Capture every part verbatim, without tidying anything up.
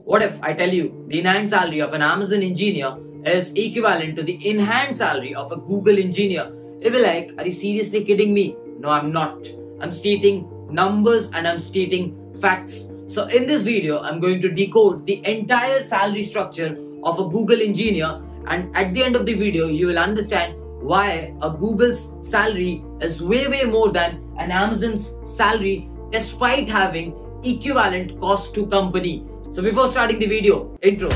What if I tell you the in-hand salary of an Amazon engineer is equivalent to the in-hand salary of a Google engineer? You'll be like, are you seriously kidding me? No, I'm not. I'm stating numbers and I'm stating facts. So in this video, I'm going to decode the entire salary structure of a Google engineer, and at the end of the video, you will understand why a Google's salary is way way more than an Amazon's salary despite having equivalent cost to company. So before starting the video, intro.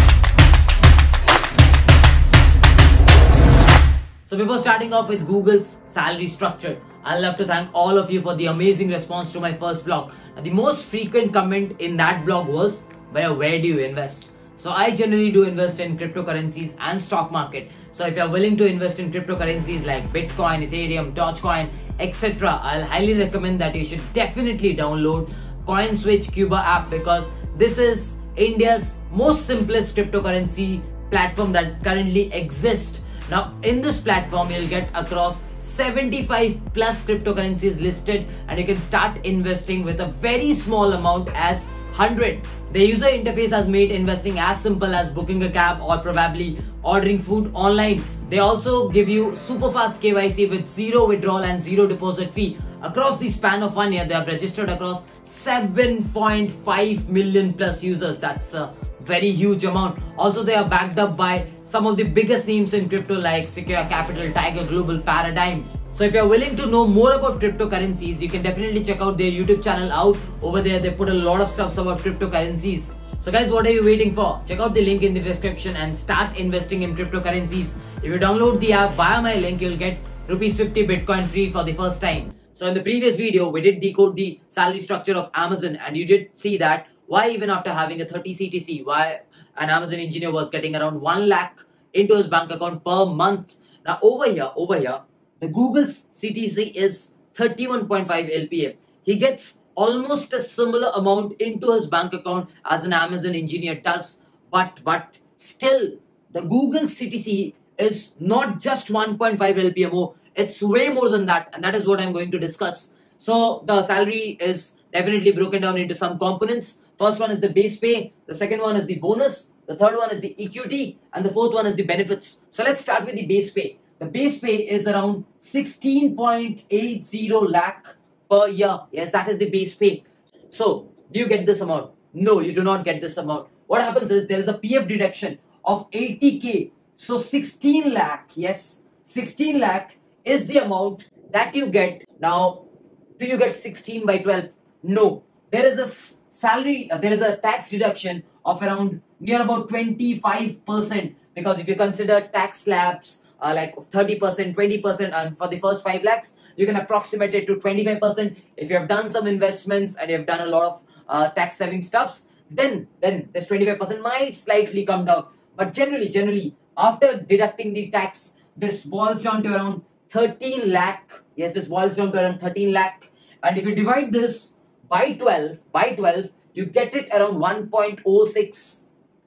So before starting off with Google's salary structure, I'd love to thank all of you for the amazing response to my first blog. And the most frequent comment in that blog was, where, where do you invest? So I generally do invest in cryptocurrencies and stock market. So if you're willing to invest in cryptocurrencies like Bitcoin, Ethereum, Dogecoin, et cetera, I'll highly recommend that you should definitely download CoinSwitch Cuba app, because this is India's most simplest cryptocurrency platform that currently exists. Now in this platform, you'll get across seventy-five plus cryptocurrencies listed, and you can start investing with a very small amount as one hundred. The user interface has made investing as simple as booking a cab or probably ordering food online. They also give you super fast K Y C with zero withdrawal and zero deposit fee. Across the span of one year, they have registered across seven point five million plus users. That's a very huge amount. Also, they are backed up by some of the biggest names in crypto like Secure Capital, Tiger Global, Paradigm. So if you're willing to know more about cryptocurrencies, you can definitely check out their YouTube channel out. Over there, they put a lot of stuff about cryptocurrencies. So guys, what are you waiting for? Check out the link in the description and start investing in cryptocurrencies. If you download the app via my link, you'll get rupees fifty Bitcoin free for the first time. So in the previous video, we did decode the salary structure of Amazon, and you did see that why even after having a thirty C T C, why an Amazon engineer was getting around one lakh into his bank account per month. Now over here, over here, the Google's C T C is thirty-one point five L P A. He gets almost a similar amount into his bank account as an Amazon engineer does, but but still the Google C T C is not just one point five L P A more. It's way more than that, and that is what I'm going to discuss. So the salary is definitely broken down into some components. First one is the base pay, the second one is the bonus, the third one is the equity, and the fourth one is the benefits. So let's start with the base pay. The base pay is around sixteen point eight zero lakh per year. Yes, that is the base pay. So do you get this amount? No, you do not get this amount. What happens is there is a P F deduction of eighty K. So sixteen lakh, yes, sixteen lakh is the amount that you get. Now, do you get sixteen by twelve? No, there is a salary, uh, there is a tax deduction of around near about twenty-five percent, because if you consider tax slabs uh, like thirty percent, twenty percent, and for the first five lakhs, you can approximate it to twenty-five percent. If you have done some investments and you have done a lot of uh, tax saving stuffs, then then this twenty-five percent might slightly come down. But generally, generally, after deducting the tax, this boils down to around thirteen lakh. Yes, this boils down to around thirteen lakh. And if you divide this by twelve, by twelve, you get it around one point zero six,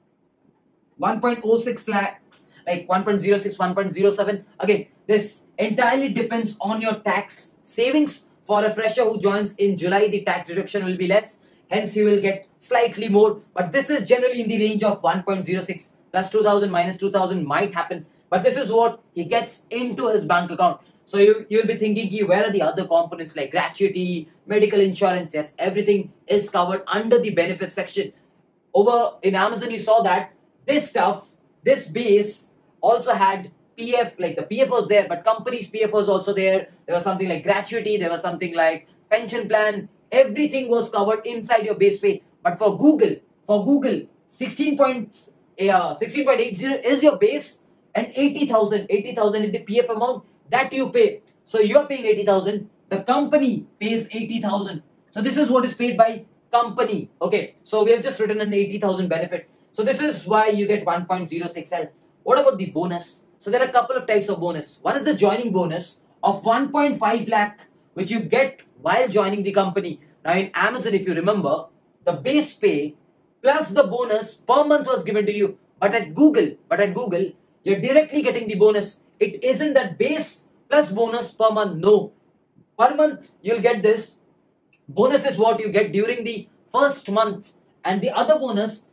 one point zero six lakhs, like one point zero six, one point zero seven. Again, this entirely depends on your tax savings. For a fresher who joins in July, the tax deduction will be less. Hence, you will get slightly more. But this is generally in the range of one point zero six plus two thousand minus two thousand might happen. But this is what he gets into his bank account. So you, you'll be thinking, where are the other components like gratuity, medical insurance? Yes, everything is covered under the benefits section. Over in Amazon, you saw that this stuff, this base also had P F, like the P F was there, but company's P F was also there. There was something like gratuity, there was something like pension plan. Everything was covered inside your base pay. But for Google, for Google, sixteen point eight zero is your base, and eighty thousand, eighty thousand is the P F amount that you pay. So you're paying eighty thousand, the company pays eighty thousand. So this is what is paid by company. Okay, so we have just written an eighty thousand benefit. So this is why you get one point zero six L. What about the bonus? So there are a couple of types of bonus. One is the joining bonus of one point five lakh, which you get while joining the company. Now in Amazon, if you remember, the base pay plus the bonus per month was given to you. But at Google, but at Google, you're directly getting the bonus. It isn't that base plus bonus per month. No. Per month, you'll get this. Bonus is what you get during the first month. And the other bonus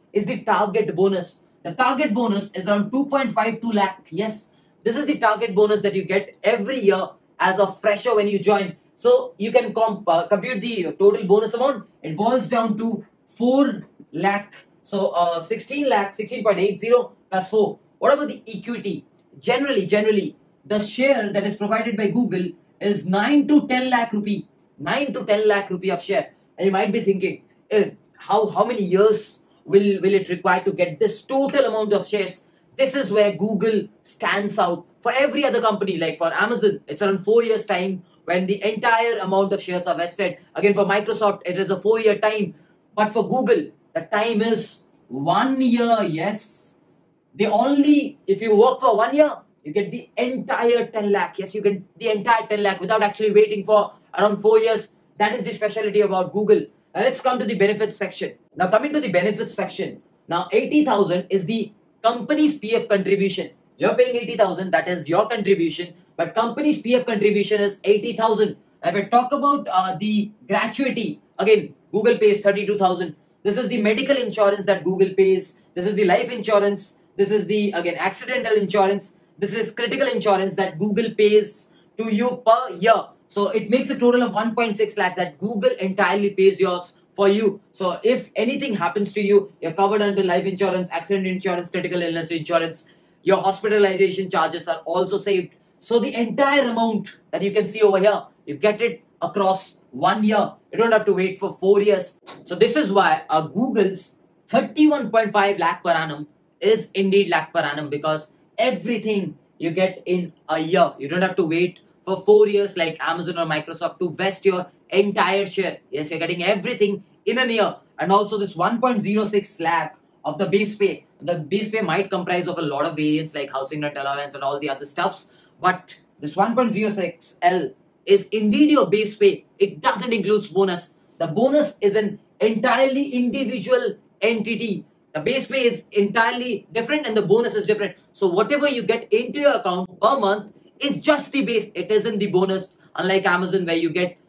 is the target bonus. The target bonus is around two point five two lakh. Yes, this is the target bonus that you get every year as a fresher when you join. So you can comp uh, compute the total bonus amount. It boils down to four lakh. So uh, sixteen lakh, sixteen point eight zero plus four. What about the equity? Generally, generally, the share that is provided by Google is nine to ten lakh rupee. nine to ten lakh rupee of share. And you might be thinking, eh, how, how many years will, will it require to get this total amount of shares? This is where Google stands out. For every other company, like for Amazon, it's around four years time when the entire amount of shares are vested. Again, for Microsoft, it is a four year time. But for Google, the time is one year, yes. They only, if you work for one year, you get the entire ten lakh. Yes, you get the entire ten lakh without actually waiting for around four years. That is the specialty about Google. Now let's come to the benefits section. Now coming to the benefits section. Now eighty thousand is the company's P F contribution. You're paying eighty thousand, that is your contribution. But company's P F contribution is eighty thousand. If I talk about uh, the gratuity, again, Google pays thirty-two thousand. This is the medical insurance that Google pays. This is the life insurance. This is the, again, accidental insurance. This is critical insurance that Google pays to you per year. So it makes a total of one point six lakh that Google entirely pays yours for you. So if anything happens to you, you're covered under life insurance, accident insurance, critical illness insurance. Your hospitalization charges are also saved. So the entire amount that you can see over here, you get it across one year. You don't have to wait for four years. So this is why uh, Google's thirty-one point five lakh per annum is indeed lakh per annum, because everything you get in a year. You don't have to wait for four years like Amazon or Microsoft to vest your entire share. Yes, you're getting everything in a year. And also this one point zero six lakh of the base pay. The base pay might comprise of a lot of variants like housing rent allowance and all the other stuffs. But this one point zero six L is indeed your base pay. It doesn't include bonus. The bonus is an entirely individual entity. The base pay is entirely different and the bonus is different. So whatever you get into your account per month is just the base. It isn't the bonus, unlike Amazon where you get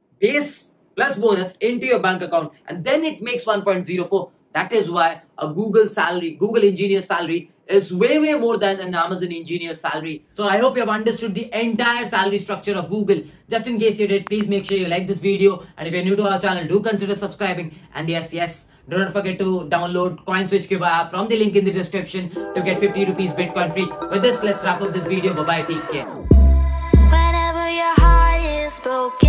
base plus bonus into your bank account and then it makes one point zero four. That is why a Google salary, Google engineer salary is way, way more than an Amazon engineer salary. So I hope you have understood the entire salary structure of Google. Just in case you did, please make sure you like this video. And if you're new to our channel, do consider subscribing. And yes, yes, don't forget to download CoinSwitchCube app from the link in the description to get fifty rupees Bitcoin free. With this, let's wrap up this video. Bye-bye. Take care. Whenever your heart is broken.